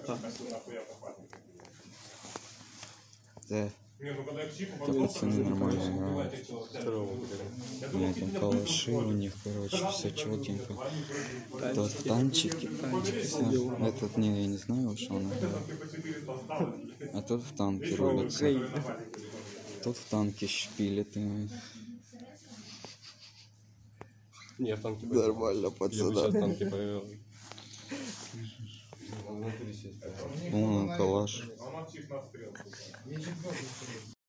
Да. Пацаны нормально играют. Блять, там калаши у них, короче, все четенько. Тот в танчике. Этот не, я не знаю, что он играет. А тот в танке рубится. Тот в танке шпилит. Не, в танке нормально, пацаны. Я бы сейчас танки повел. Вон калаш.